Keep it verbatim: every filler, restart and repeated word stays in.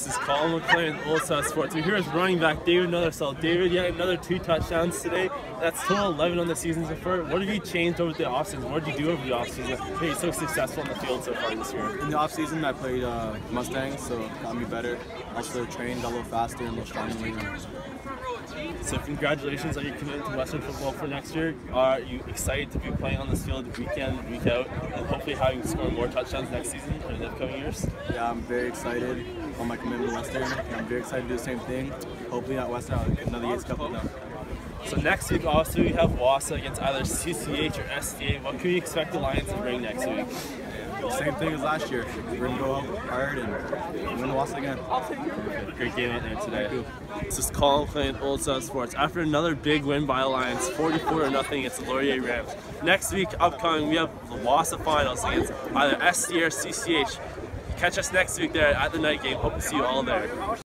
This is Colin McLean, Old South Sports. We're here with running back David Nethersole. David, you had another two touchdowns today. That's total eleven on the season so far. What have you changed over the offseason? What did you do over the offseason to be so successful in the field so far this year? In the offseason, I played uh, Mustangs, so it got me better. Also trained, got a little faster and a little stronger. So congratulations on your commitment to Western football for next year. Are you excited to be playing on this field week in, week out, and hopefully having to score more touchdowns next season or in the upcoming years? Yeah, I'm very excited on my commitment to Western. And I'm very excited to do the same thing. Hopefully at Western, I'll get another Yates Cup with them. So next week also we have Wassa against either C C H or S D A. What can we expect the Lions to bring next week? Same thing as last year. We're going to go out hard and win Wassa again. Great game out there today. This is Colin McLean, Old South Sports. After another big win by Alliance, forty-four to nothing against the Laurier Rams. Next week, upcoming, we have the Wassa Finals against either S D A or C C H. Catch us next week there at the night game. Hope to see you all there.